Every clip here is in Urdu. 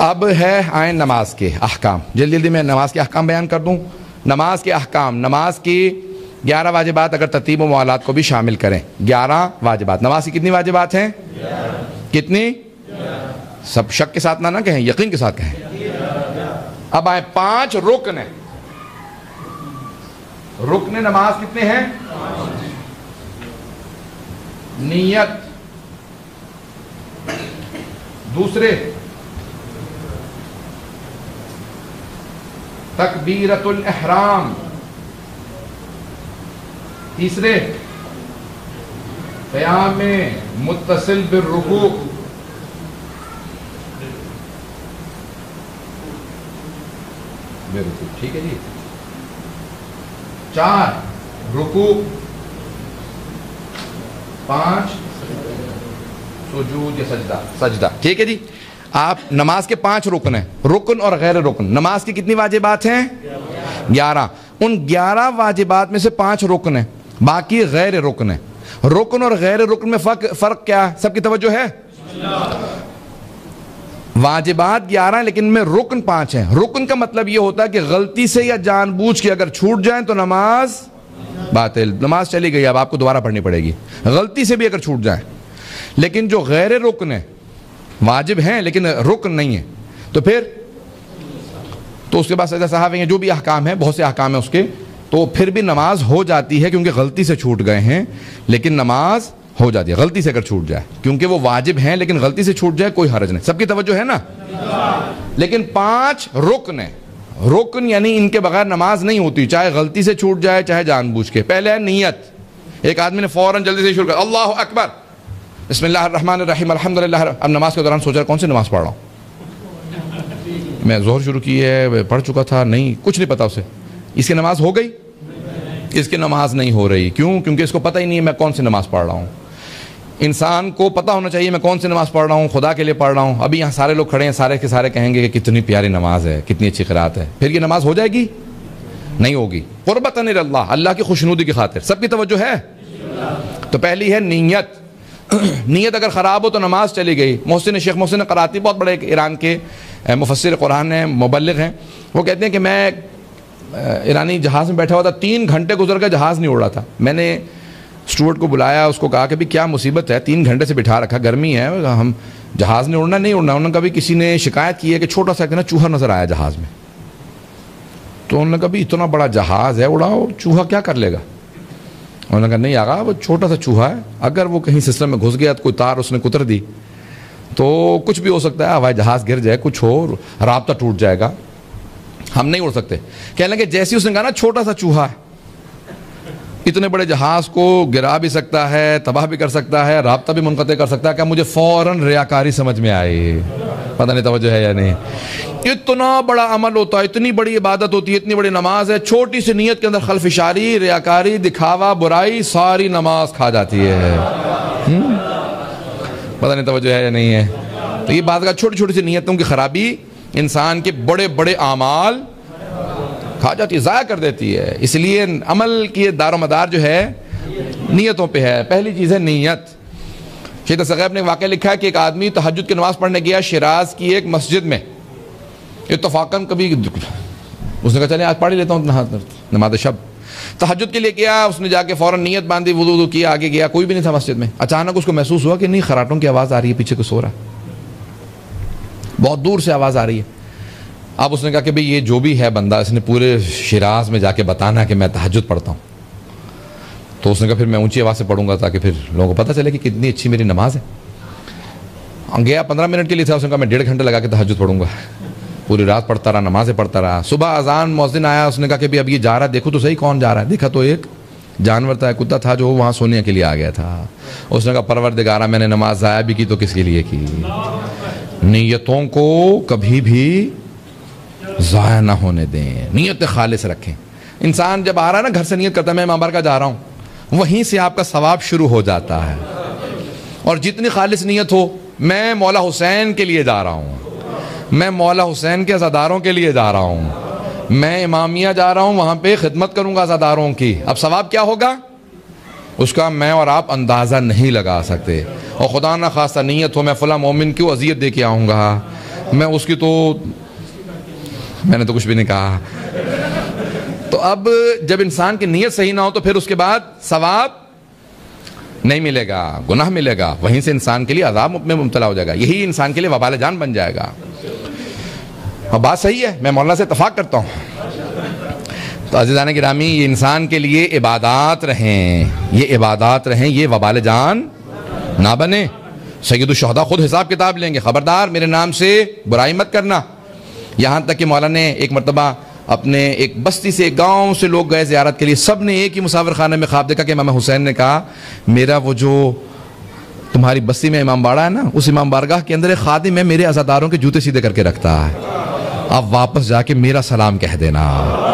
اب ہے آئیں نماز کے احکام. جلدی جلدی میں نماز کے احکام بیان کر دوں. نماز کے احکام, نماز کی 11 واجبات اگر ترتیب و موالات کو بھی شامل کریں. 11 واجبات. نماز کی کتنی واجبات ہیں؟ کتنی؟ سب شک کے ساتھ نہ کہیں, یقین کے ساتھ کہیں. اب آئیں 5 رکن ہیں. رکن نماز کتنے ہیں؟ نیت, دوسرے تکبیرۃ الاحرام, تیسرے قیام متصل بالرکوع, ٹھیک ہے جی. 4 رکوع, 5 سجود یا سجدہ. ٹھیک ہے جی. آپ نماز کے 5 رکن ہیں, رکن اور غیر رکن. نماز کی کتنی واجبات ہیں؟ 11. ان 11 واجبات میں سے 5 رکن ہیں, باقی غیر رکن ہیں. رکن اور غیر رکن میں فرق کیا ہے؟ سب کی توجہ ہے. واجبات 11 ہیں لیکن میں رکن 5 ہیں. رکن کا مطلب یہ ہوتا ہے کہ غلطی سے یا جان بوجھ کے اگر چھوٹ جائیں تو نماز باطل, نماز چلی گئی, اب آپ کو دوبارہ پڑھنی پڑے گی. غلطی سے بھی اگر چھوٹ جائیں. لیکن جو غیر رکن ہیں, واجب ہیں لیکن رکن نہیں ہیں, تو پھر تو اس کے بعد سجدہ صحابہ ہیں, جو بھی احکام ہیں, بہت سے احکام ہیں اس کے, تو پھر بھی نماز ہو جاتی ہے کیونکہ غلطی سے چھوٹ گئے ہیں. لیکن نماز ہو جاتی ہے غلطی سے اگر چھوٹ جائے, کیونکہ وہ واجب ہیں لیکن غلطی سے چھوٹ جائے کوئی حرج نہیں. سب کی توجہ ہے نا. لیکن 5 رکن ہیں. رکن یعنی ان کے بغیر نماز نہیں ہوتی, چاہے غلطی سے چھوٹ جائے چاہے جان بوجھ کے. پہلے ہے نیت. ایک آدمی نے فوراً جلدی سے شروع کر اللہ اکبر بسم اللہ الرحمن الرحیم الحمدللہ. اب نماز کے دوران سوچا کون سی نماز پڑھ رہا ہوں, میں ظہر شروع کی ہے, پڑھ چکا تھا, نہیں, کچھ نہیں پتا اسے. اس کی نماز ہو گئی؟ اس کی نماز نہیں ہو رہی. کیوں؟ کیونکہ اس کو پتہ ہی نہیں ہے میں کون سی نماز پڑھ رہا ہوں. انسان کو پتہ ہونا چاہیے میں کون سی نماز پڑھ رہا ہوں, خدا کے لیے پڑھ رہا ہوں. ابھی یہاں سارے لوگ کھڑے ہیں, سارے کے سارے کہیں گے کہ کتنی پیاری نماز ہے, کتنی اچھی قرات ہے. پھر یہ نماز ہو جائے گی؟ نہیں ہوگی. قربتاً اللہ, اللہ کی خوشنودی کی خاطر. سب کی توجہ ہے. تو پہلی ہے نیت. نیت اگر خراب ہو تو نماز چلی گئی. شیخ محسن قراتی بہت بڑے ایران کے مفسر قرآن ہیں, مبلغ ہیں. وہ کہتے ہیں کہ میں ایرانی جہاز میں بیٹھا ہوا تھا, 3 گھنٹے گزر گئے, جہاز نہیں اڑ رہا تھا. میں نے اسٹوارڈ کو بلایا, اس کو کہا کہ بھی کیا مصیبت ہے, 3 گھنٹے سے بٹھا رکھا, گرمی ہے, ہم جہاز نے اڑنا نہیں اڑنا. انہوں نے کبھی کسی نے شکایت کی ہے کہ چھوٹا سا نا چوہا نظر آیا جہاز میں. تو انہوں نے کہا بھی اتنا بڑا جہاز ہے, اڑاؤ, چوہا کیا کر لے گا؟ انہوں نے کہا نہیں آقا, وہ چھوٹا سا چوہا ہے, اگر وہ کہیں سسٹم میں گھس گیا تو کوئی تار اس نے کتر دی تو کچھ بھی ہو سکتا ہے, ہوائی جہاز گر جائے, کچھ ہو, رابطہ ٹوٹ جائے گا, ہم نہیں اڑ سکتے. کہنے لگے جیسے اس نے کہا نا چھوٹا سا چوہا ہے, اتنے بڑے جہاز کو گرا بھی سکتا ہے, تباہ بھی کر سکتا ہے, رابطہ بھی منقطع کر سکتا ہے. کہ مجھے فوراً ریاکاری سمجھ میں آئی. پتہ نہیں توجہ ہے یا نہیں. اتنا بڑا عمل ہوتا ہے, اتنی بڑی عبادت ہوتی ہے, اتنی بڑی نماز ہے, چھوٹی سی نیت کے اندر خلفشاری, ریاکاری, دکھاوا, برائی, ساری نماز کھا جاتی ہے. پتہ نہیں توجہ ہے یا نہیں ہے. تو یہ بات کا چھوٹی چھوٹی سی نیتوں کی خرابی انسان کے بڑے بڑے اعمال کھا جاتی ہے, ضائع کر دیتی ہے. اس لیے عمل کی دار و مدار جو ہے نیتوں پہ ہے. پہلی چیز ہے نیت. شیخ ثقیب نے واقعہ لکھا ہے کہ ایک آدمی تہجد کی نماز پڑھنے گیا شیراز کی ایک مسجد میں. اتفاقاً کبھی اس نے کہا چلیں آج پڑھ لیتا ہوں نماز شب. تہجد کے لیے گیا, اس نے جا کے فوراً نیت باندھی, وضو کیا, آگے گیا, کوئی بھی نہیں تھا مسجد میں. اچانک اس کو محسوس ہوا کہ نہیں, خراٹوں کی آواز آ رہی ہے, پیچھے کو سو رہا ہے, بہت دور سے آواز آ رہی ہے. اب اس نے کہا کہ بھئی یہ جو بھی ہے بندہ, اس نے پورے شیراز میں جا کے بتانا کہ میں تہجد پڑھتا ہوں. تو اس نے کہا پھر میں اونچی آواز سے پڑھوں گا تاکہ پھر لوگوں کو پتہ چلے کہ کتنی اچھی میری نماز ہے. گیا 15 منٹ کے لیے تھا, اس نے کہا میں 1.5 گھنٹے لگا کے تہجد پڑھوں گا. پوری رات پڑھتا رہا, نمازیں پڑھتا رہا. صبح اذان مؤذن آیا, اس نے کہا کہ اب یہ جا رہا ہے, دیکھو تو صحیح کون جا رہا ہے. دیکھا تو ایک جانور تھا, کتا تھا جو وہاں سونے کے لیے آ گیا تھا. اس نے کہا پروردگارا میں نے نماز ضائع بھی کی تو کس کے لیے کی. نیتوں کو کبھی بھی ضائع نہ ہونے دیں, نیت خالص رکھیں. انسان جب آ رہا ہے نا گھر سے نیت کرتا ہے میں امام بارگاہ جا رہا ہوں, وہیں سے آپ کا ثواب شروع ہو جاتا ہے. اور جتنی خالص نیت ہو, میں مولا حسین کے لیے جا رہا ہوں, میں مولا حسین کے عزاداروں کے لیے جا رہا ہوں, میں امامیہ جا رہا ہوں, وہاں پہ خدمت کروں گا عزاداروں کی. اب ثواب کیا ہوگا اس کا میں اور آپ اندازہ نہیں لگا سکتے. اور خدا نہ خواستہ نیت ہو میں فلاں مومن کیوں اذیت دے کے آؤں گا, میں اس کی میں نے تو کچھ بھی نہیں کہا. تو اب جب انسان کی نیت صحیح نہ ہو تو پھر اس کے بعد ثواب نہیں ملے گا, گناہ ملے گا, وہیں سے انسان کے لیے عذاب میں مبتلا ہو جائے گا, یہی انسان کے لیے وبال جان بن جائے گا. اور بات صحیح ہے, میں مولانا سے اتفاق کرتا ہوں. تو عزیزان گرامی, یہ انسان کے لیے عبادات رہیں, یہ عبادات رہیں, یہ وبال جان نہ بنے. سید الشہداء خود حساب کتاب لیں گے, خبردار میرے نام سے برائی مت کرنا. یہاں تک کہ مولانا نے ایک مرتبہ اپنے ایک بستی سے, ایک گاؤں سے لوگ گئے زیارت کے لیے, سب نے ایک ہی مسافر خانے میں خواب دیکھا کہ امام حسین نے کہا میرا وہ جو تمہاری بستی میں امام باڑہ ہے نا, اس امام بارگاہ کے اندر ایک خادم ہے, میرے عزاداروں کے جوتے سیدھے کر کے رکھتا ہے, آپ واپس جا کے میرا سلام کہہ دینا,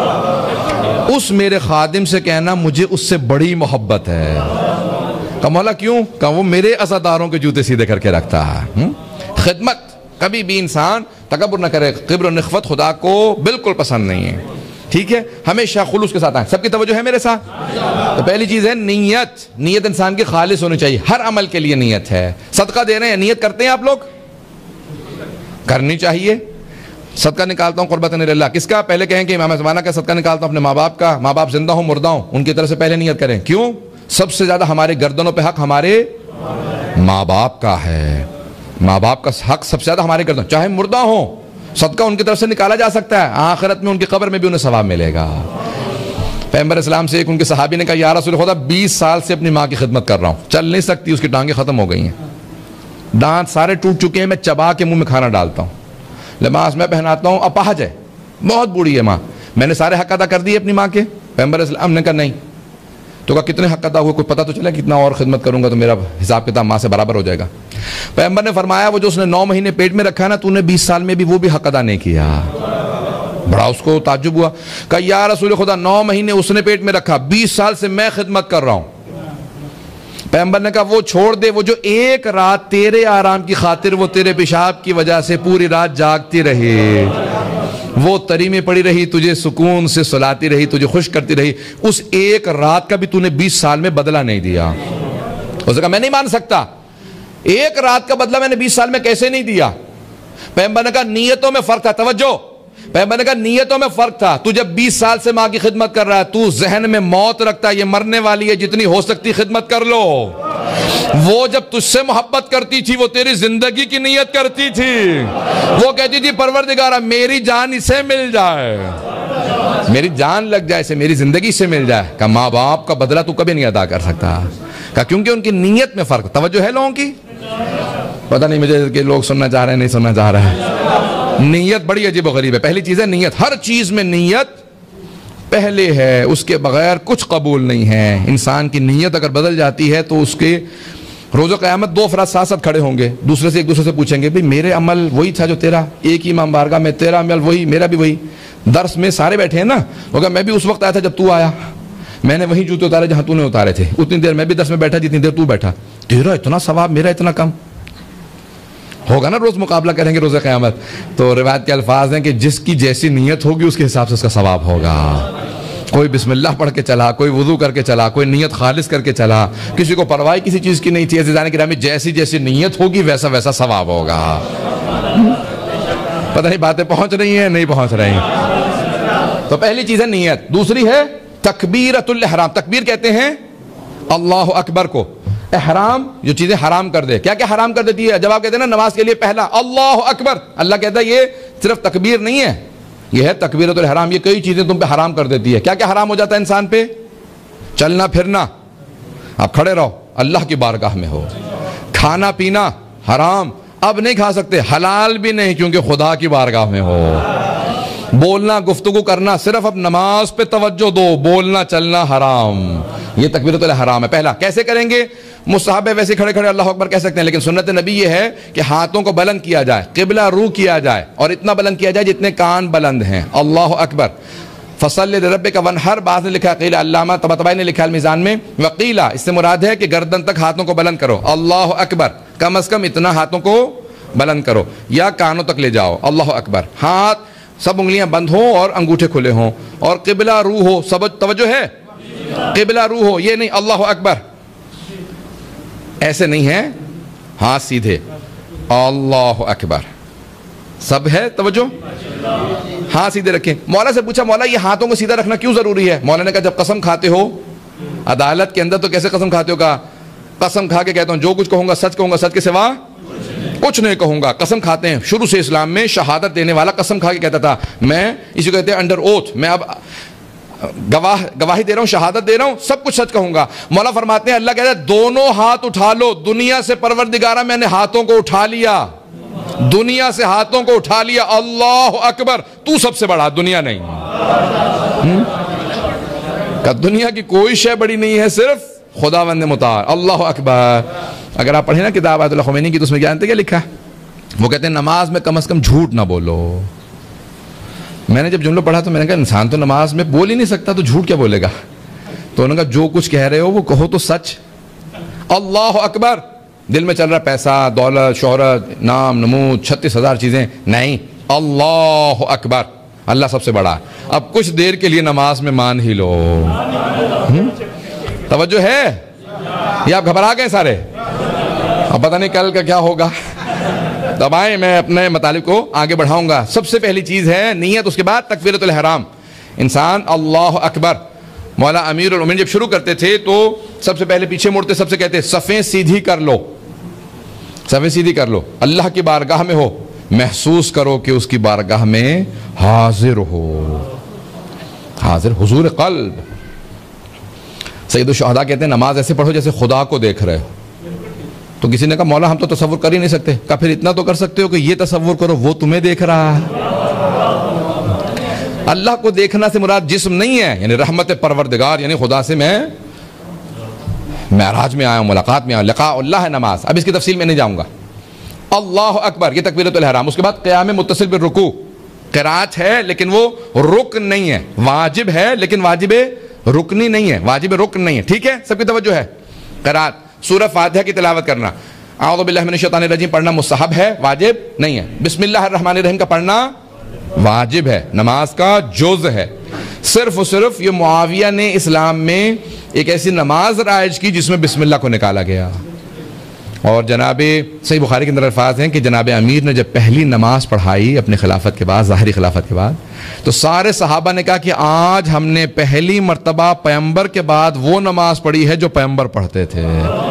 اس میرے خادم سے کہنا مجھے اس سے بڑی محبت ہے. کہا مولا کیوں؟ کہا وہ میرے عزاداروں کے جوتے سیدھے کر کے رکھتا ہے. خدمت کبھی بھی انسان تکبر نہ کرے, کبر و نخوت خدا کو بالکل پسند نہیں ہے. ٹھیک ہے, ہمیشہ خلوص کے ساتھ آئیں. سب کی توجہ ہے میرے ساتھ؟ تو پہلی چیز ہے نیت. نیت انسان کی خالص ہونی چاہیے, ہر عمل کے لیے نیت ہے. صدقہ دے رہے ہیں, نیت کرتے ہیں آپ لوگ؟ کرنی چاہیے. صدقہ نکالتا ہوں قربت اللہ, کس کا؟ پہلے کہیں کہ امام زمانہ کا صدقہ نکالتا ہوں اپنے ماں باپ کا. ماں باپ زندہ ہوں مردہ ہوں, ان کی طرف سے پہلے نیت کریں. کیوں؟ سب سے زیادہ ہمارے گردنوں پہ حق ہمارے ماں باپ کا ہے. ماں باپ کا حق سب سے زیادہ ہمارے گردنوں, چاہے مردہ ہوں, صدقہ ان کی طرف سے نکالا جا سکتا ہے, آخرت میں ان کی قبر میں بھی انہیں ثواب ملے گا. پیغمبر اسلام سے ایک ان کے صحابی نے کہا یا رسول خدا 20 سال سے اپنی ماں کی خدمت کر رہا ہوں, چل نہیں سکتی, اس کی ٹانگیں ختم ہو گئی ہیں, دانت سارے ٹوٹ چکے ہیں, میں چبا کے منہ میں کھانا ڈالتا ہوں, لباس میں پہناتا ہوں, اپاہج ہے, بہت بوڑھی ہے ماں, میں نے سارے حق ادا کر دیے اپنی ماں کے. پیغمبر اسلام نے کہا نہیں. تو کہا کتنے حق ادا ہوئے, کوئی پتہ تو چلا کتنا اور خدمت کروں گا تو میرا حساب کتاب ماں سے برابر ہو جائے گا. پیغمبر نے فرمایا وہ جو اس نے 9 مہینے پیٹ میں رکھا نا, تو نے 20 سال میں بھی وہ بھی حق ادا نہیں کیا. بڑا اس کو تعجب ہوا, کہا یا رسول خدا 9 مہینے اس نے پیٹ میں رکھا, 20 سال سے میں خدمت کر رہا ہوں. پیغمبر نے کہا وہ چھوڑ دے, وہ جو ایک رات تیرے آرام کی خاطر وہ تیرے پیشاب کی وجہ سے پوری رات جاگتی رہی, وہ تری میں پڑی رہی, تجھے سکون سے سلاتی رہی, تجھے خوش کرتی رہی, اس ایک رات کا بھی تو نے 20 سال میں بدلہ نہیں دیا. اس نے کہا میں نہیں مان سکتا, ایک رات کا بدلہ میں نے 20 سال میں کیسے نہیں دیا؟ پیغمبر نے کہا نیتوں میں فرق تھا. توجہ, پیغمبر نے کہا نیتوں میں فرق تھا. تو جب 20 سال سے ماں کی خدمت کر رہا ہے, تو ذہن میں موت رکھتا ہے, یہ مرنے والی ہے, جتنی ہو سکتی خدمت کر لو. وہ جب تجھ سے محبت کرتی تھی, وہ تیری زندگی کی نیت کرتی تھی, وہ کہتی تھی پروردگارہ میری جان اسے مل جائے, میری جان لگ جائے اسے, میری زندگی سے مل جائے. کہا ماں باپ کا بدلہ تو کبھی نہیں ادا کر سکتا. کہا کیونکہ ان کی نیت میں فرق. توجہ ہے لوگوں کی؟ پتہ نہیں مجھے کہ لوگ سننا چاہ رہے ہیں نہیں سننا چاہ رہے ہیں. نیت بڑی عجیب و غریب ہے. پہلی چیز ہے نیت, ہر چیز میں نیت پہلے ہے, اس کے بغیر کچھ قبول نہیں ہے. انسان کی نیت اگر بدل جاتی ہے تو اس کے روز قیامت 2 افراد ساتھ ساتھ کھڑے ہوں گے, دوسرے سے ایک دوسرے سے پوچھیں گے بھئی میرے عمل وہی تھا جو تیرا, ایک ہی امام بارگاہ میں, تیرا عمل وہی, میرا بھی وہی, درس میں سارے بیٹھے ہیں نا, وہ کہا میں بھی اس وقت آیا تھا جب تو آیا, میں نے وہی جوتے اتارے جہاں تو نے اتارے تھے, اتنی دیر میں بھی درس میں بیٹھا جتنی دیر تو بیٹھا, تیرا اتنا ثواب میرا اتنا کم. ہوگا نا روز مقابلہ کریں گے روز قیامت. تو روایت کے الفاظ ہیں کہ جس کی جیسی نیت ہوگی اس کے حساب سے اس کا ثواب ہوگا. کوئی بسم اللہ پڑھ کے چلا, کوئی وضو کر کے چلا, کوئی نیت خالص کر کے چلا, کسی کو پرواہ کسی چیز کی نہیں تھی. عزیزان کرام جیسی جیسی نیت ہوگی ویسا ویسا ثواب ہوگا. پتہ نہیں باتیں پہنچ رہی ہیں نہیں پہنچ رہی ہیں. تو پہلی چیز ہے نیت. دوسری ہے تکبیرۃ الاحرام. تکبیر کہتے ہیں اللہ اکبر کو. احرام جو چیزیں حرام کر دے. کیا کیا حرام کر دیتی ہے؟ جب آپ کہتے ہیں نا نماز کے لیے پہلا اللہ اکبر, اللہ کہتا ہے یہ صرف تکبیر نہیں ہے, یہ ہے تکبیرۃ الاحرام. یہ کئی چیزیں تم پہ حرام کر دیتی ہے. کیا کیا حرام ہو جاتا ہے انسان پہ؟ چلنا پھرنا, آپ کھڑے رہو اللہ کی بارگاہ میں ہو. کھانا پینا حرام, اب نہیں کھا سکتے, حلال بھی نہیں کیونکہ خدا کی بارگاہ میں ہو. بولنا گفتگو کرنا صرف اب نماز پہ توجہ دو, بولنا چلنا حرام. یہ تکبیرۃ الاحرام ہے. پہلا کیسے کریں گے؟ مستحب ہے, ویسے کھڑے کھڑے اللہ اکبر کہہ سکتے ہیں, لیکن سنت نبی یہ ہے کہ ہاتھوں کو بلند کیا جائے, قبلہ رو کیا جائے, اور اتنا بلند کیا جائے جتنے کان بلند ہیں. اللہ اکبر. فصلی لربک ونحر, بعض نے لکھا قیل, علامہ طباطبائی نے لکھا المیزان میں وقیلا, اس سے مراد ہے کہ گردن تک ہاتھوں کو بلند کرو. اللہ اکبر, کم از کم اتنا ہاتھوں کو بلند کرو, یا کانوں تک لے جاؤ. اللہ اکبر. ہاتھ سب انگلیاں بند ہوں اور انگوٹھے کھلے ہوں, اور قبلہ رو ہو. سب توجہ ہے, قبلہ رو ہو, یہ نہیں اللہ اکبر ایسے نہیں ہے, ہاتھ سیدھے اللہ اکبر. سب ہے توجہ؟ ہاں سیدھے رکھیں. مولا سے پوچھا مولا یہ ہاتھوں کو سیدھا رکھنا کیوں ضروری ہے؟ مولا نے کہا جب قسم کھاتے ہو عدالت کے اندر تو کیسے قسم کھاتے ہو؟ کہا قسم کھا کے کہتا ہوں جو کچھ کہوں گا سچ کے سوا کچھ نہیں کہوں گا. قسم کھاتے ہیں شروع سے اسلام میں شہادت دینے والا قسم کھا کے کہتا تھا میں اسی کو کہتے ہیں انڈر اوتھ، میں اب گواہی دے رہا ہوں، شہادت دے رہا ہوں، سب کچھ سچ کہوں گا. مولا فرماتے ہیں اللہ کہتا ہے دونوں ہاتھ اٹھا لو. دنیا سے پروردگارہ میں نے ہاتھوں کو اٹھا لیا، دنیا سے ہاتھوں کو اٹھا لیا. اللہ اکبر، تو سب سے بڑا، دنیا نہیں. کہ دنیا کی کوئی شے بڑی نہیں ہے، صرف خداوند متعال. اللہ اکبر. اگر آپ پڑھیں نا کتاب آیت اللہ خمینی کی تو اس میں جانتے کیا لکھا ہے؟ وہ کہتے ہیں نماز میں کم از کم جھوٹ نہ بولو. میں نے جب جملہ پڑھا تو میں نے کہا انسان تو نماز میں بول ہی نہیں سکتا تو جھوٹ کیا بولے گا؟ تو انہوں نے کہا جو کچھ کہہ رہے ہو وہ کہو تو سچ. اللہ اکبر. دل میں چل رہا پیسہ، دولت، شہرت، نام، نمود، 36,000 چیزیں نہیں. اللہ اکبر، اللہ سب سے بڑا. اب کچھ دیر کے لیے نماز میں مان ہی لو. توجہ ہے یہ؟ آپ گھبرا گئے سارے؟ اب پتہ نہیں کل کا کیا ہوگا. تب آئیں میں اپنے مطالب کو آگے بڑھاؤں گا. سب سے پہلی چیز ہے نیت، اس کے بعد تکبیرۃ الاحرام. انسان اللہ اکبر. مولا امیر المومنین جب شروع کرتے تھے تو سب سے پہلے پیچھے مڑتے، سب سے کہتے صفیں سیدھی کر لو، صفیں سیدھی کر لو. اللہ کی بارگاہ میں ہو، محسوس کرو کہ اس کی بارگاہ میں حاضر ہو. حاضر، حضور قلب. سید الشہداء کہتے ہیں نماز ایسے پڑھو جیسے خدا کو دیکھ رہے ہو. تو کسی نے کہا مولا ہم تو تصور کر ہی نہیں سکتے. کہا پھر اتنا تو کر سکتے ہو کہ یہ تصور کرو وہ تمہیں دیکھ رہا ہے. اللہ کو دیکھنا سے مراد جسم نہیں ہے، یعنی رحمت پروردگار، یعنی خدا سے میں معراج میں آیا ہوں، ملاقات میں آیا ہوں. لقاء اللہ ہے نماز. اب اس کی تفصیل میں نہیں جاؤں گا. اللہ اکبر، یہ تکبیرۃ الاحرام. اس کے بعد قیام متصل بالرکوع. قرات ہے لیکن وہ رکن نہیں ہے، واجب ہے لیکن واجب رکنی نہیں ہے، واجب رکن نہیں ہے. ٹھیک ہے، سب کی توجہ ہے. قرات سورہ فاتحہ کی تلاوت کرنا، اعوذ باللہ من الشیطان الرجیم پڑھنا مستحب ہے، واجب نہیں ہے. بسم اللہ الرحمن الرحیم کا پڑھنا واجب ہے، نماز کا جز ہے. صرف و صرف یہ معاویہ نے اسلام میں ایک ایسی نماز رائج کی جس میں بسم اللہ کو نکالا گیا. اور جناب صحیح بخاری کے اندر الفاظ ہیں کہ جناب امیر نے جب پہلی نماز پڑھائی اپنے خلافت کے بعد، ظاہری خلافت کے بعد، تو سارے صحابہ نے کہا کہ آج ہم نے پہلی مرتبہ پیغمبر کے بعد وہ نماز پڑھی ہے جو پیغمبر پڑھتے تھے.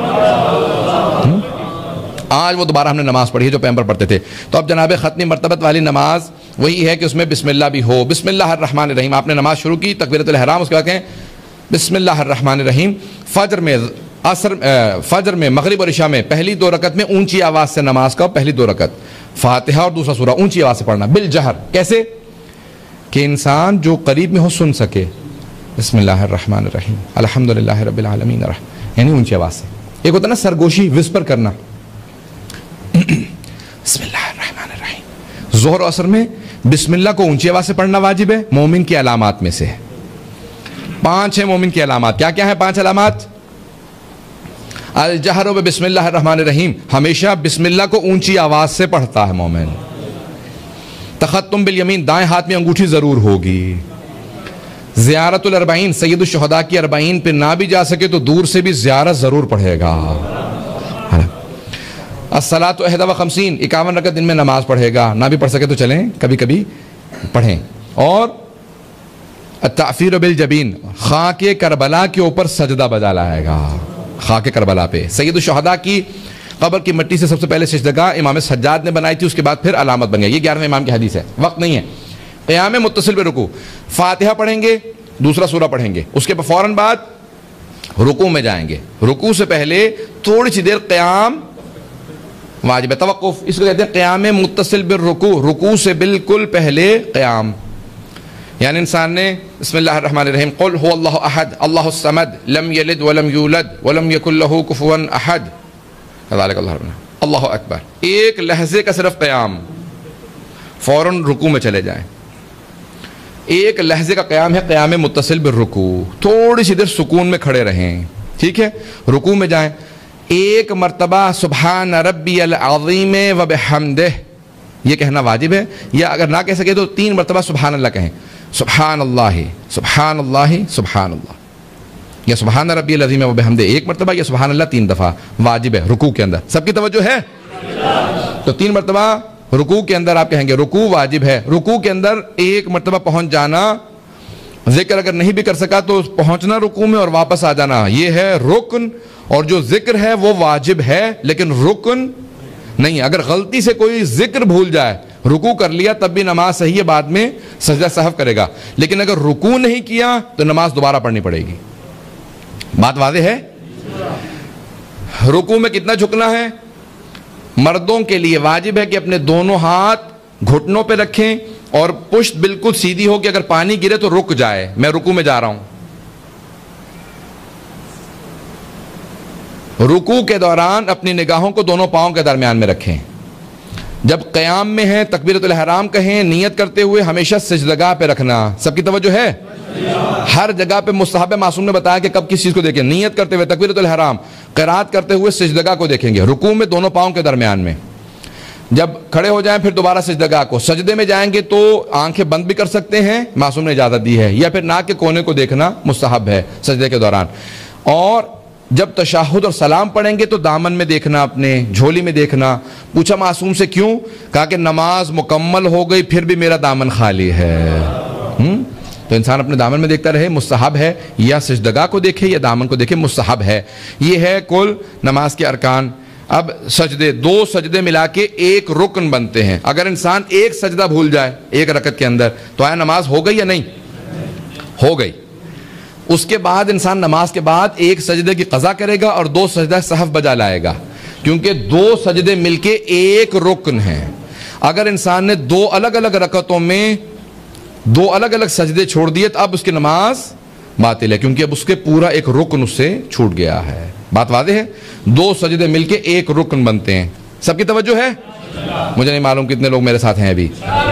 آج وہ دوبارہ ہم نے نماز پڑھی ہے جو پیغمبر پڑھتے تھے. تو اب جناب ختمی مرتبت والی نماز وہی ہے کہ اس میں بسم اللہ بھی ہو. بسم اللہ الرحمن الرحیم. آپ نے نماز شروع کی تکبیرۃ الاحرام، اس کے بعد کہیں بسم اللہ الرحمن الرحیم. فجر میں مغرب اور عشاء میں پہلی 2 رکعت میں اونچی آواز سے نماز کا، پہلی 2 رکعت فاتحہ اور دوسرا سورہ اونچی آواز سے پڑھنا بالجہر. کیسے کہ انسان جو قریب میں ہو سن سکے. بسم اللہ الرحمن الرحیم الحمدللہ رب العالمین، یعنی اونچی آواز سے. ایک ہوتا ہے نا سرگوشی، وسپر کرنا، بسم اللہ الرحمن الرحیم. ظہر و عصر میں بسم اللہ کو اونچی آواز سے پڑھنا واجب ہے، مومن کی علامات میں سے ہے. 5 ہیں مومن کی علامات. کیا کیا ہیں 5 علامات؟ الجہر بسم اللہ الرحمن الرحیم، ہمیشہ بسم اللہ کو اونچی آواز سے پڑھتا ہے مومن. تختم بالیمین، دائیں ہاتھ میں انگوٹھی ضرور ہوگی. زیارت الاربعین، سید الشہداء کی 40 پہ نہ بھی جا سکے تو دور سے بھی زیارت ضرور پڑھے گا. الصلاۃ 51، 51 رکعت دن میں نماز پڑھے گا. نہ بھی پڑھ سکے تو چلیں کبھی کبھی پڑھیں. اور التعفیر بالجبین، خاک کربلا کے اوپر سجدہ بجا لائے گا. خاک کربلا پہ سید الشہداء کی قبر کی مٹی سے سب سے پہلے سجدگاہ امام سجاد نے بنائی تھی، اس کے بعد پھر علامت بن گئی. یہ 11ویں امام کی حدیث ہے، وقت نہیں ہے. قیام متصل برکوع، فاتحہ پڑھیں گے، دوسرا سورہ پڑھیں گے، اس کے فوراً بعد رکوع میں جائیں گے. رکوع سے پہلے تھوڑی سی دیر قیام واجب ہے. توقف، اس کو کہتے ہیں قیام متصل بالرکوع. رکوع سے بالکل پہلے قیام، یعنی انسان نے بسم اللہ الرحمن الرحیم قل هو اللہ احد اللہ الصمد لم یلد ولم یولد ولم یکن له کفوا احد ذالک اللہ اکبر. ایک لحظے کا صرف قیام، فوراً رکوع میں چلے جائیں. ایک لحظے کا قیام ہے قیام متصل بالرکوع. تھوڑی سی دیر سکون میں کھڑے رہیں، ٹھیک ہے. رکوع میں جائیں، ایک مرتبہ سبحان ربی العظیم وبحمدہ یہ کہنا واجب ہے، یا اگر نہ کہہ سکے تو 3 مرتبہ سبحان اللہ کہیں. سبحان اللہ سبحان اللہ سبحان اللہ، یا سبحان ربی العظیم وبحمدہ 1 مرتبہ، یا سبحان اللہ 3 دفعہ واجب ہے رکوع کے اندر. سب کی توجہ ہے؟ تو 3 مرتبہ رکوع کے اندر آپ کہیں گے رکوع واجب ہے، رکوع کے اندر ایک مرتبہ پہنچ جانا، ذکر اگر نہیں بھی کر سکا تو پہنچنا رکوع میں اور واپس آ جانا، یہ ہے رکن. اور جو ذکر ہے وہ واجب ہے لیکن رکن نہیں. اگر غلطی سے کوئی ذکر بھول جائے، رکوع کر لیا تب بھی نماز صحیح ہے، بعد میں سجدہ سہو کرے گا، لیکن اگر رکوع نہیں کیا تو نماز دوبارہ پڑھنی پڑے گی. بات واضح ہے؟ رکوع میں کتنا جھکنا ہے؟ مردوں کے لیے واجب ہے کہ اپنے دونوں ہاتھ گھٹنوں پہ رکھیں اور پشت بالکل سیدھی ہو کہ اگر پانی گرے تو رک جائے. میں رکوع میں جا رہا ہوں. رکوع کے دوران اپنی نگاہوں کو دونوں پاؤں کے درمیان میں رکھیں. جب قیام میں ہیں تکبیرۃ الاحرام کہیں، نیت کرتے ہوئے ہمیشہ سجدگاہ پہ رکھنا. سب کی توجہ ہے؟ ہر جگہ پہ مستحب معصوم نے بتایا کہ کب کس چیز کو دیکھیں. نیت کرتے ہوئے تکبیرۃ الاحرام، قرات کرتے ہوئے سجدگاہ کو دیکھیں گے، رکوع میں دونوں پاؤں کے درمیان میں. جب کھڑے ہو جائیں پھر دوبارہ سجدگاہ کو. سجدے میں جائیں گے تو آنکھیں بند بھی کر سکتے ہیں، معصوم نے اجازت دی ہے، یا پھر ناک کے کونے کو دیکھنا مستحب ہے سجدے کے دوران. اور جب تشہد اور سلام پڑھیں گے تو دامن میں دیکھنا، اپنے جھولی میں دیکھنا. پوچھا معصوم سے کیوں؟ کہا کہ نماز مکمل ہو گئی پھر بھی میرا دامن خالی ہے. تو انسان اپنے دامن میں دیکھتا رہے، مستحب ہے. یا سجدگاہ کو دیکھے یا دامن کو دیکھے، مستحب ہے. یہ ہے کل نماز کے ارکان. اب سجدے، دو سجدے ملا کے ایک رکن بنتے ہیں. اگر انسان ایک سجدہ بھول جائے ایک رکعت کے اندر تو آیا نماز ہو گئی یا نہیں؟ ہو گئی. اس کے بعد انسان نماز کے بعد ایک سجدے کی قضا کرے گا اور دو سجدہ سہو بجا لائے گا، کیونکہ دو سجدے مل کے ایک رکن ہیں. اگر انسان نے دو الگ الگ رکعتوں میں دو الگ الگ سجدے چھوڑ دیے تو اب اس کی نماز باطل ہے، کیونکہ اب اس کے پورا ایک رکن اس سے چھوٹ گیا ہے. بات واضح ہے؟ دو سجدے مل کے ایک رکن بنتے ہیں. سب کی توجہ ہے؟ مجھے نہیں معلوم کتنے لوگ میرے ساتھ ہیں ابھی.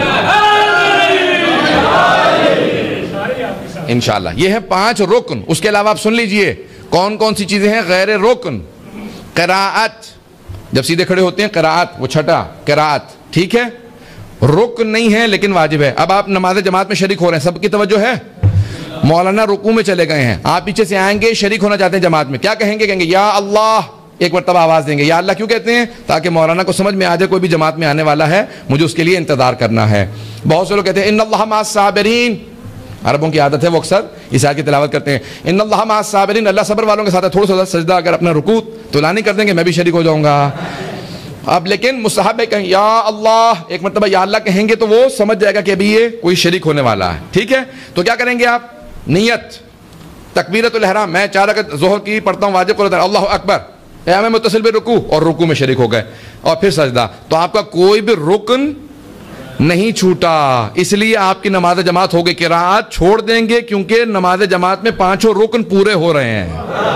انشاءاللہ یہ ہے 5 رکن. اس کے علاوہ آپ سن لیجئے کون کون سی چیزیں ہیں غیر رکن. قراءت، جب سیدھے کھڑے ہوتے ہیں قراءت، وہ چھٹا قراءت، ٹھیک ہے، رکن نہیں ہے لیکن واجب ہے. اب آپ نماز جماعت میں شریک ہو رہے ہیں، سب کی توجہ ہے؟ مولانا رکوع میں چلے گئے ہیں، آپ پیچھے سے آئیں گے، شریک ہونا چاہتے ہیں جماعت میں، کیا کہیں گے؟ کہیں گے یا اللہ، ایک مرتبہ آواز دیں گے. یا اللہ کیوں کہتے ہیں؟ تاکہ مولانا کو سمجھ میں آ جائے کوئی بھی جماعت میں آنے والا ہے، مجھے اس کے لیے انتظار کرنا ہے. بہت سے لوگ کہتے ہیں ان اللہ مع الصابرین، عربوں کی عادت ہے وہ اکثر اس آیت کی تلاوت کرتے ہیں، ان اللہ مع الصابرین، اللہ صبر والوں کے ساتھ ہے. تھوڑا سا سجدہ اگر اپنا رکوع طولانی کر دیں گے میں بھی شریک ہو جاؤں گا. اب لیکن مستحب ہے کہیں یا اللہ، ایک مرتبہ یا اللہ کہیں گے تو وہ سمجھ جائے گا کہ ابھی یہ کوئی شریک ہونے والا ہے. ٹھیک ہے، تو کیا کریں گے آپ؟ نیت، تکبیرۃ الاحرام، میں 4 رکعت ظہر کی پڑھتا ہوں واجب قرآن، اللہ اکبر، قیام متصل بالرکوع، اور رکوع میں شریک ہو گئے، اور پھر سجدہ. تو آپ کا کوئی بھی رکن نہیں چھوٹا، اس لیے آپ کی نماز جماعت ہو گئی. قراءت چھوڑ دیں گے کیونکہ نماز جماعت میں 5 رکن پورے ہو رہے ہیں.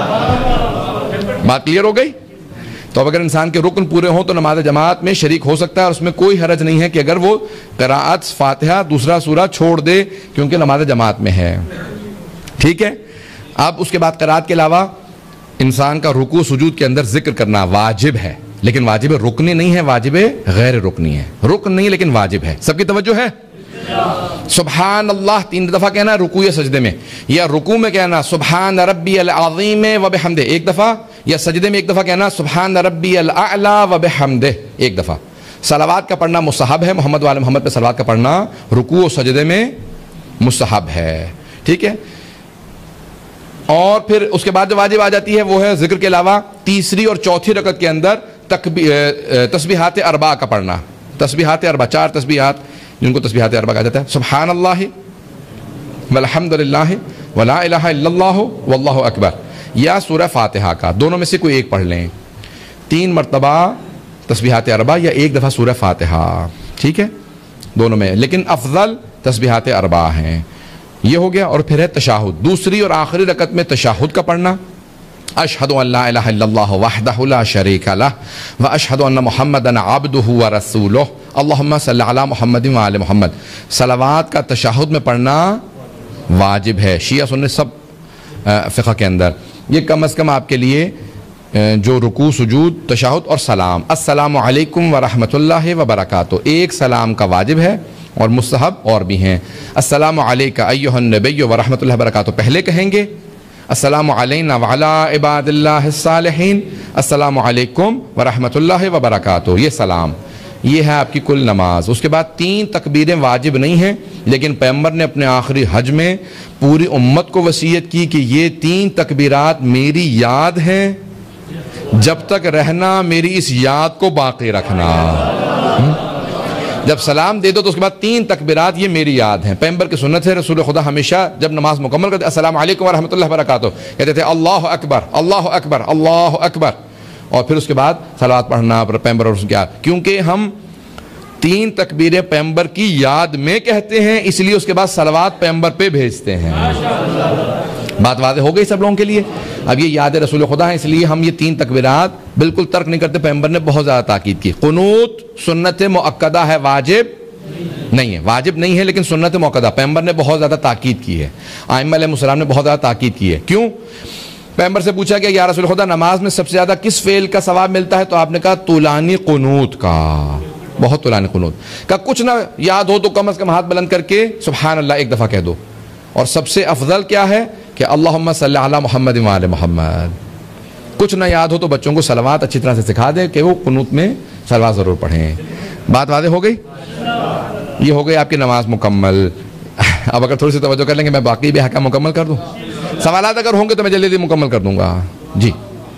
بات کلیئر ہو گئی؟ تو اب اگر انسان کے رکن پورے ہوں تو نماز جماعت میں شریک ہو سکتا ہے، اور اس میں کوئی حرج نہیں ہے کہ اگر وہ قراءت فاتحہ دوسرا سورہ چھوڑ دے کیونکہ نماز جماعت میں ہے. ٹھیک ہے. اب اس کے بعد قراءت کے علاوہ انسان کا رکوع سجود کے اندر ذکر کرنا واجب ہے، لیکن واجب رکنی نہیں ہے، واجب غیر رکنی ہے. رکن نہیں لیکن واجب ہے. سب کی توجہ ہے؟ سبحان اللہ 3 دفعہ کہنا رکوع یا سجدے میں، یا رکوع میں کہنا سبحان ربی العظیم وبحمدہ 1 دفعہ، یا سجدے میں 1 دفعہ کہنا سبحان ربی الاعلی وبحمدہ 1 دفعہ. صلوات کا پڑھنا مستحب ہے، محمد وعلی محمد پہ صلوات کا پڑھنا رکوع و سجدے میں مستحب ہے. ٹھیک ہے. اور پھر اس کے بعد جو واجب آ جاتی ہے وہ ہے ذکر کے علاوہ تیسری اور چوتھی رکعت کے اندر تسبیحات اربع کا پڑھنا. تسبیحات اربع، 4 تسبیحات جن کو تسبیحات اربع کہا جاتا ہے، سبحان اللہ والحمد للہ ولا الہ الا اللہ واللہ اکبر، یا سورہ فاتحہ کا، دونوں میں سے کوئی ایک پڑھ لیں. 3 مرتبہ تسبیحات اربع یا 1 دفعہ سورہ فاتحہ. ٹھیک ہے، دونوں میں، لیکن افضل تسبیحات اربع ہیں. یہ ہو گیا. اور پھر ہے تشہد، دوسری اور آخری رکعت میں تشہد کا پڑھنا، اشہد ان لا الہ الا اللہ وحدہ لا شریک لہ واشہد ان محمدا عبدہ ورسولہ اللہم صلی علی محمد وعلی محمد. صلوات کا تشہد میں پڑھنا واجب ہے شیعہ سنی سب فقہ کے اندر. یہ کم از کم آپ کے لیے جو رکوع سجود تشہد اور سلام، السلام علیکم ورحمۃ اللہ وبرکاتہ، ایک سلام کا واجب ہے، اور مستحب اور بھی ہیں. السلام علیکہ ایھا النبی ورحمۃ اللہ وبرکاتہ پہلے کہیں گے، السلام علینا وعلی عباد اللہ الصالحین، السلام علیکم ورحمۃ اللہ وبرکاتہ، یہ سلام. یہ ہے آپ کی کل نماز. اس کے بعد 3 تکبیریں واجب نہیں ہیں، لیکن پیغمبر نے اپنے آخری حج میں پوری امت کو وصیت کی کہ یہ 3 تکبیرات میری یاد ہیں، جب تک رہنا میری اس یاد کو باقی رکھنا. جب سلام دے دو تو اس کے بعد 3 تکبیرات یہ میری یاد ہیں. پیغمبر کی سنت ہے، رسول خدا ہمیشہ جب نماز مکمل کرتے السلام علیکم ورحمۃ اللہ وبرکاتہ کہتے تھے اللہ اکبر اللہ اکبر اللہ اکبر، اور پھر اس کے بعد صلوات پڑھنا پیغمبر اور کیا، کیونکہ ہم 3 تکبیریں پیغمبر کی یاد میں کہتے ہیں، اس لیے اس کے بعد صلوات پیغمبر پہ بھیجتے ہیں. بات واضح ہو گئی سب لوگوں کے لیے؟ اب یہ یاد رسول خدا ہے، اس لیے ہم یہ 3 تکبیرات بالکل ترک نہیں کرتے. پیغمبر نے بہت زیادہ تاکید کی. قنوت سنت مؤکدہ ہے، واجب نہیں ہے، واجب نہیں ہے لیکن سنت مؤکدہ. پیغمبر نے بہت زیادہ تاکید کی ہے، ائمہ علیہ السلام نے بہت زیادہ تاکید کی ہے. کیوں؟ پیغمبر سے پوچھا گیا یا رسول خدا نماز میں سب سے زیادہ کس فعل کا ثواب ملتا ہے؟ تو آپ نے کہا طولانی قنوت کا، بہت طولانی قنوت کا. کچھ نہ یاد ہو تو کم از کم ہاتھ بلند کر کے سبحان اللہ ایک دفعہ کہہ دو. اور سب سے افضل کیا ہے کہ اللہم صلی علی محمد وعلی محمد. کچھ نہ یاد ہو تو بچوں کو صلوات اچھی طرح سے سکھا دے کہ وہ قنوت میں صلوات ضرور پڑھیں. بات واضح ہو گئی؟ یہ ہو گئی آپ کی نماز مکمل. اب اگر تھوڑی سی توجہ کر لیں گے میں باقی بھی احکام مکمل کر دوں. سوالات اگر ہوں گے تو میں جلدی مکمل کر دوں گا. جی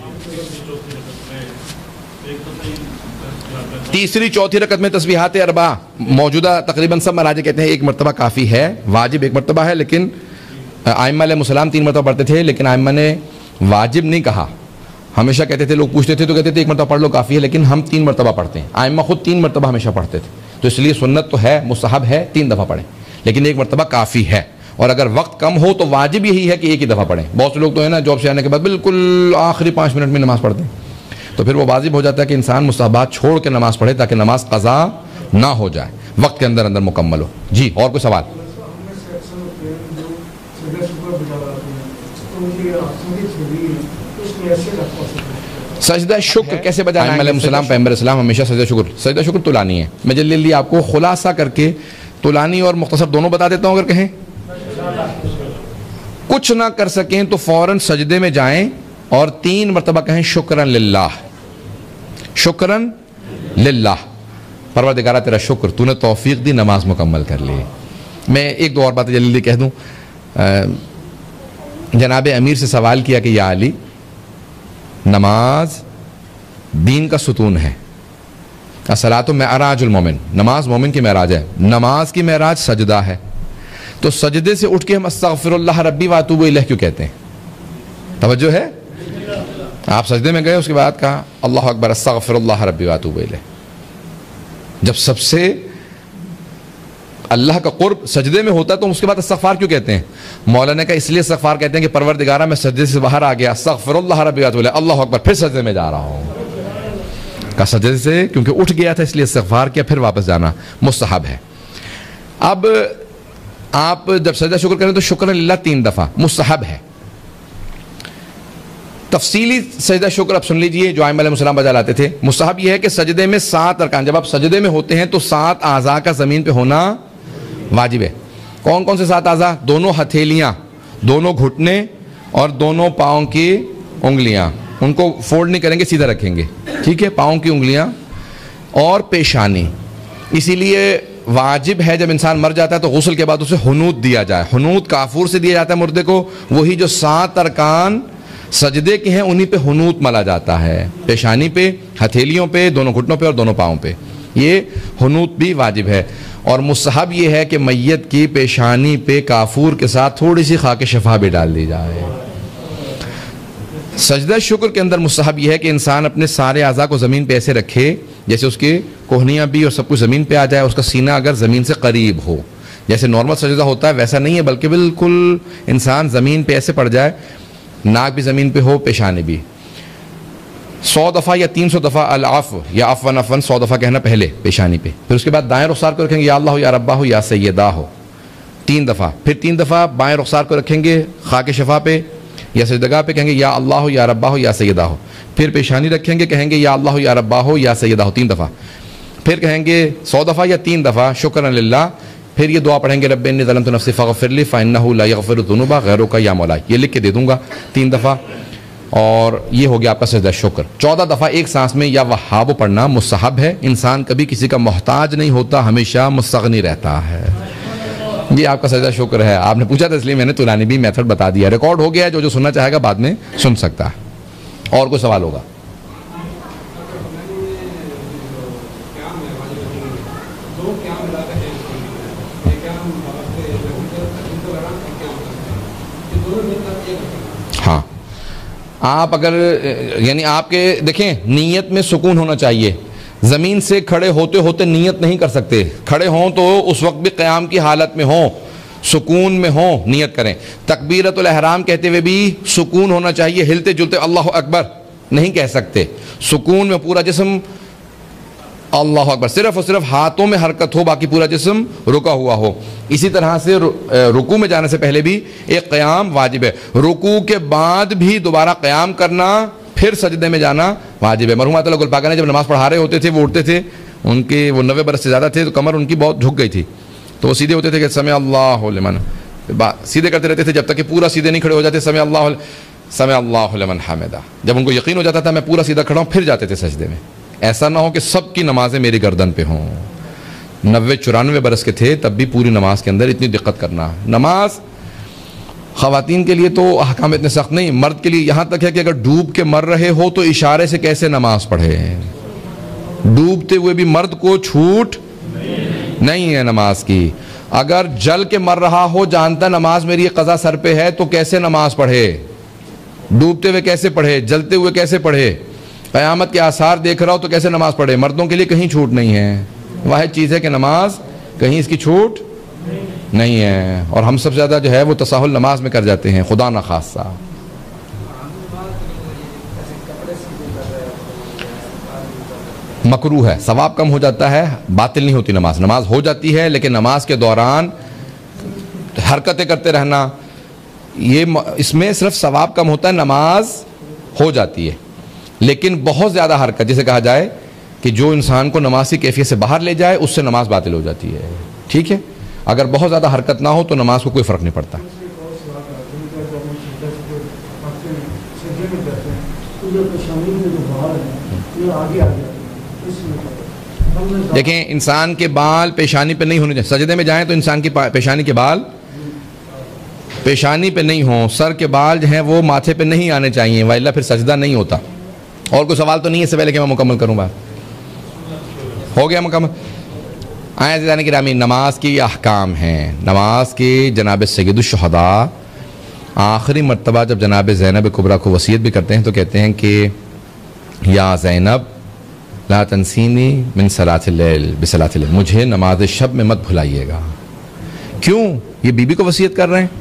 تیسری چوتھی رکعت میں تسبیحات اربع موجودہ تقریباً سب مراجع کہتے ہیں 1 مرتبہ کافی ہے. واجب 1 مرتبہ ہے، لیکن ائمہ علیہ السلام 3 مرتبہ پڑھتے تھے، لیکن ائمہ نے واجب نہیں کہا. ہمیشہ کہتے تھے، لوگ پوچھتے تھے تو کہتے تھے 1 مرتبہ پڑھ لو کافی ہے، لیکن ہم 3 مرتبہ پڑھتے ہیں. ائمہ خود 3 مرتبہ ہمیشہ پڑھتے تھے، تو اس لیے سنت تو ہے، مستحب ہے 3 دفعہ پڑھیں، لیکن 1 مرتبہ کافی ہے. اور اگر وقت کم ہو تو واجب یہی ہے کہ 1 ہی دفعہ پڑھیں. بہت سے لوگ تو ہے نا جاب سے آنے کے بعد بالکل آخری 5 منٹ میں نماز پڑھتے ہیں، تو پھر وہ واجب ہو جاتا ہے کہ انسان مستحبات چھوڑ کے نماز پڑھے تاکہ نماز قضا نہ ہو جائے، وقت کے اندر مکمل ہو. جی اور کوئی سوال؟ سجدہ شکر کیسے بجانا ہے؟ علیہ السلام پیغمبر اسلام ہمیشہ سجدہ شکر طولانی ہے. میں جلدی آپ کو خلاصہ کر کے طولانی اور مختصر دونوں بتا دیتا ہوں. اگر کہیں کچھ نہ کر سکیں تو فوراً سجدے میں جائیں اور 3 مرتبہ کہیں شکرن للہ، شکرن للہ، پروردگارہ تیرا شکر تو نے توفیق دی نماز مکمل کر لی. میں 1-2 اور باتیں جلدی کہہ دوں. جناب امیر سے سوال کیا کہ یا علی نماز دین کا ستون ہے، الصلاۃ معراج المومن، نماز مومن کی معراج ہے. نماز کی معراج سجدہ ہے، تو سجدے سے اٹھ کے ہم استغفر اللہ ربی واتوب الیہ کیوں کہتے ہیں؟ توجہ ہے؟ آپ سجدے میں گئے، اس کے بعد کہا اللہ اکبر استغفر اللہ ربی واتوب الیہ. جب سب سے اللہ کا قرب سجدے میں ہوتا ہے تو اس کے بعد استغفار کیوں کہتے ہیں؟ مولانا نے کہا اس لیے استغفار کہتے ہیں کہ پروردگارہ میں سجدے سے باہر آ گیا، استغفر اللہ ربی واتوب الیہ، اللہ اکبر، پھر سجدے میں جا رہا ہوں. کہا سجدے سے کیونکہ اٹھ گیا تھا اس لیے استغفار کیا، پھر واپس جانا مستحب ہے. اب آپ جب سجدہ شکر کریں تو شکر للہ 3 دفعہ مستحب ہے. تفصیلی سجدہ شکر اب سن لیجئے جو ائمہ علیہ السلام بجا لاتے تھے. مستحب یہ ہے کہ سجدے میں 7 ارکان، جب آپ سجدے میں ہوتے ہیں تو 7 اعضاء کا زمین پہ ہونا واجب ہے. کون کون سے 7 اعضاء؟ دونوں ہتھیلیاں، دونوں گھٹنے اور دونوں پاؤں کی انگلیاں. ان کو فولڈ نہیں کریں گے، سیدھا رکھیں گے، ٹھیک ہے؟ پاؤں کی انگلیاں اور پیشانی. اسی لیے واجب ہے جب انسان مر جاتا ہے تو غسل کے بعد اسے حنوت دیا جائے. حنوت کافور سے دیا جاتا ہے مردے کو، وہی جو 7 ارکان سجدے کے ہیں انہی پہ حنوت ملا جاتا ہے، پیشانی پہ، ہتھیلیوں پہ، دونوں گھٹنوں پہ اور دونوں پاؤں پہ. یہ حنوت بھی واجب ہے. اور مستحب یہ ہے کہ میت کی پیشانی پہ کافور کے ساتھ تھوڑی سی خاک شفا بھی ڈال دی جائے. سجدہ شکر کے اندر مستحب یہ ہے کہ انسان اپنے سارے اعضاء کو زمین پہ ایسے رکھے جیسے اس کی کوہنیاں بھی اور سب کچھ زمین پہ آ جائے، اس کا سینہ اگر زمین سے قریب ہو. جیسے نارمل سجدہ ہوتا ہے ویسا نہیں ہے، بلکہ بالکل انسان زمین پہ ایسے پڑ جائے، ناک بھی زمین پہ ہو، پیشانی بھی. 100 دفعہ یا 300 دفعہ العفو یا عفواً عفواً 100 دفعہ کہنا پہلے پیشانی پہ. پھر اس کے بعد دائیں رخسار کو رکھیں گے یا اللہ ہو یا ربا ہو یا سیدہ ہو 3 دفعہ. پھر 3 دفعہ بائیں رخسار کو رکھیں گے خاک شفا پہ یا سجدگاہ پہ، کہیں گے یا اللہ ہو یا ربا ہو یا سیدہ ہو. پھر پیشانی رکھیں گے، کہیں گے یا اللہ ہو یا ربا ہو یا سیدہ ہو 3 دفعہ. پھر کہیں گے 100 دفعہ یا 3 دفعہ شکرن للہ. پھر یہ دعا پڑھیں گے رب انی ظلمت نفسی فاغفر لی فانہ لا یغفر الذنوب غیرک یا مولا. یہ لکھ کے دے دوں گا 3 دفعہ. اور یہ ہو گیا آپ کا سجدہ شکر. 14 دفعہ ایک سانس میں یا وہاب پڑھنا مستحب ہے. انسان کبھی کسی کا محتاج نہیں ہوتا, ہمیشہ مستغنی رہتا ہے. یہ آپ کا سجدہ شکر ہے. آپ نے پوچھا تھا اس لیے میں نے تورانی بھی میتھڈ بتا دیا, ریکارڈ ہو گیا ہے, جو سننا چاہے گا بعد میں سن سکتا ہے. اور کوئی سوال ہوگا؟ ہاں, آپ اگر یعنی آپ کے دیکھیں نیت میں سکون ہونا چاہیے. زمین سے کھڑے ہوتے ہوتے نیت نہیں کر سکتے. کھڑے ہوں تو اس وقت بھی قیام کی حالت میں ہوں, سکون میں ہوں, نیت کریں. تکبیرۃ الاحرام کہتے ہوئے بھی سکون ہونا چاہیے. ہلتے جلتے اللہ اکبر نہیں کہہ سکتے. سکون میں پورا جسم اللہ اکبر, صرف اور صرف ہاتھوں میں حرکت ہو, باقی پورا جسم رکا ہوا ہو. اسی طرح سے رکوع میں جانے سے پہلے بھی ایک قیام واجب ہے. رکوع کے بعد بھی دوبارہ قیام کرنا, پھر سجدے میں جانا واجب ہے. مرحوم اللہ گل پاکہ نے جب نماز پڑھا رہے ہوتے تھے, وہ اٹھتے تھے, ان کے وہ 90 برس سے زیادہ تھے, تو کمر ان کی بہت جھک گئی تھی, تو وہ سیدھے ہوتے تھے کہ سمع اللہ لمن, سیدھے کرتے رہتے تھے جب تک کہ پورا سیدھے نہیں کھڑے ہو جاتے. سمع اللہ لمن حمدہ. جب ان کو یقین ہو جاتا تھا میں پورا سیدھا کھڑا ہوں, پھر جاتے تھے سجدے میں. ایسا نہ ہو کہ سب کی نمازیں میری گردن پہ ہوں. 90-94 برس کے تھے تب بھی پوری نماز کے اندر اتنی دقت کرنا. نماز خواتین کے لیے تو احکام اتنے سخت نہیں, مرد کے لیے یہاں تک ہے کہ اگر ڈوب کے مر رہے ہو تو اشارے سے کیسے نماز پڑھے. ڈوبتے ہوئے بھی مرد کو چھوٹ نہیں ہے نماز کی. اگر جل کے مر رہا ہو, جانتا نماز میری قضا سر پہ ہے, تو کیسے نماز پڑھے. ڈوبتے ہوئے کیسے پڑھے, جلتے ہوئے کیسے پڑھے, قیامت کے آثار دیکھ رہا ہو تو کیسے نماز پڑھے. مردوں کے لیے کہیں چھوٹ نہیں ہے. واحد چیز ہے کہ نماز کہیں اس کی چھوٹ نہیں ہے. اور ہم سب سے زیادہ جو ہے وہ تساہل نماز میں کر جاتے ہیں, خدا نخواستہ. مکروہ ہے, ثواب کم ہو جاتا ہے, باطل نہیں ہوتی نماز. نماز ہو جاتی ہے لیکن نماز کے دوران حرکتیں کرتے رہنا, یہ اس میں صرف ثواب کم ہوتا ہے, نماز ہو جاتی ہے. لیکن بہت زیادہ حرکت, جسے کہا جائے کہ جو انسان کو نماز کی کیفیت سے باہر لے جائے, اس سے نماز باطل ہو جاتی ہے. ٹھیک ہے, اگر بہت زیادہ حرکت نہ ہو تو نماز کو کوئی فرق نہیں پڑتا. دیکھیں, انسان کے بال پیشانی پہ نہیں ہونے چاہیے. سجدے میں جائیں تو انسان کی پیشانی کے بال پیشانی پہ نہیں ہوں, سر کے بال جو ہیں وہ ماتھے پہ نہیں آنے چاہیے, وإلا پھر سجدہ نہیں ہوتا. اور کوئی سوال تو نہیں ہے اس سے پہلے کہ میں مکمل کروں بات؟ ہو گیا مکمل؟ آئیں عزیزان گرامی, نماز کی احکام ہیں. نماز کی جناب سید الشہداء آخری مرتبہ جب جناب زینب کبریٰ کو وصیت بھی کرتے ہیں تو کہتے ہیں کہ یا زینب لا تنسینی من صلاۃ اللیل بصلاۃ اللیل, مجھے نماز شب میں مت بھلائیے گا. کیوں؟ یہ بی بی کو وصیت کر رہے ہیں.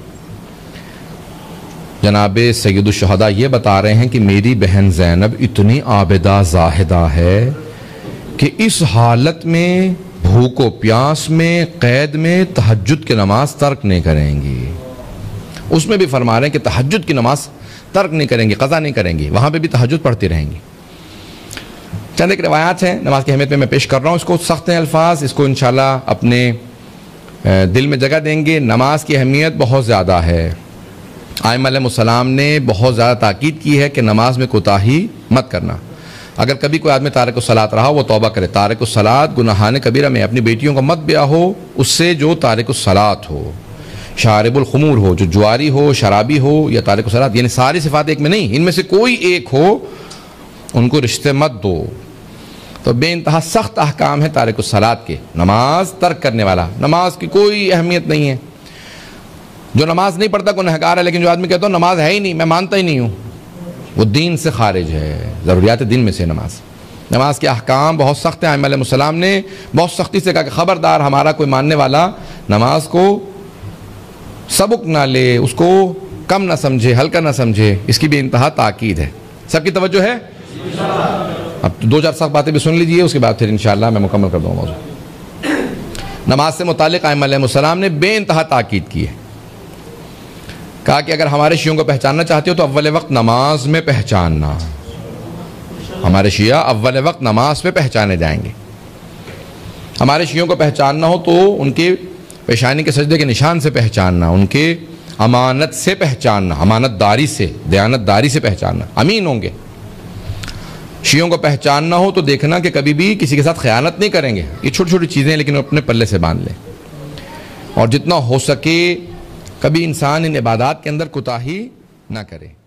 جناب سید الشہداء یہ بتا رہے ہیں کہ میری بہن زینب اتنی عابدہ زاہدہ ہے کہ اس حالت میں, بھوک و پیاس میں, قید میں تہجد کی نماز ترک نہیں کریں گی. اس میں بھی فرما رہے ہیں کہ تہجد کی نماز ترک نہیں کریں گی, قضا نہیں کریں گی, وہاں پہ بھی تہجد پڑھتی رہیں گی. چند ایک روایات ہیں نماز کی اہمیت میں پیش کر رہا ہوں. اس کو سخت ہیں الفاظ, اس کو انشاءاللہ اپنے دل میں جگہ دیں گے. نماز کی اہمیت بہت زیادہ ہے. ائمہ علیہ السلام نے بہت زیادہ تاکید کی ہے کہ نماز میں کوتاہی مت کرنا. اگر کبھی کوئی آدمی تارک الصلاۃ رہا وہ توبہ کرے. تارک الصلاۃ گناہان کبیرہ میں اپنی بیٹیوں کا مت بیاہ ہو اس سے جو تارک الصلاۃ ہو. شارب الخمور ہو, جو جواری ہو, شرابی ہو, یا تارک الصلاۃ, یعنی ساری صفات ایک میں نہیں, ان میں سے کوئی ایک ہو, ان کو رشتے مت دو. تو بے انتہا سخت احکام ہے تارک الصلاۃ کے. نماز ترک کرنے والا, نماز کی کوئی اہمیت نہیں ہے. جو نماز نہیں پڑھتا گنہگار ہے, لیکن جو آدمی کہتا ہوں نماز ہے ہی نہیں, میں مانتا ہی نہیں ہوں, وہ دین سے خارج ہے. ضروریات دین میں سے نماز کے احکام بہت سخت ہیں. ائمہ علیہ السلام نے بہت سختی سے کہا کہ خبردار ہمارا کوئی ماننے والا نماز کو سبک نہ لے, اس کو کم نہ سمجھے, ہلکا نہ سمجھے. اس کی بھی انتہا تاکید ہے. سب کی توجہ ہے؟ اب 2-4 سخت باتیں بھی سن لیجئے, اس کے بعد پھر انشاءاللہ میں مکمل کر دوں موضوع. نماز سے متعلق ائمہ علیہ السلام نے بے انتہا تاکید کی ہے. کہا کہ اگر ہمارے شیعوں کو پہچاننا چاہتے ہو تو اول وقت نماز میں پہچاننا. ہمارے شیعہ اول وقت نماز پہ پہچانے جائیں گے. ہمارے شیعوں کو پہچاننا ہو تو ان کے پیشانی کے سجدے کے نشان سے پہچاننا, ان کے امانت سے پہچاننا، امانت داری سے، دیانت داری سے پہچاننا، امین ہوں گے۔ شیعوں کو پہچاننا ہو تو دیکھنا کہ کبھی بھی کسی کے ساتھ خیانت نہیں کریں گے، یہ چھوٹی چھوٹی چیزیں لیکن اپنے پلے سے باندھ لیں، اور جتنا ہو سکے کبھی انسان ان عبادات کے اندر کوتاہی نہ کرے۔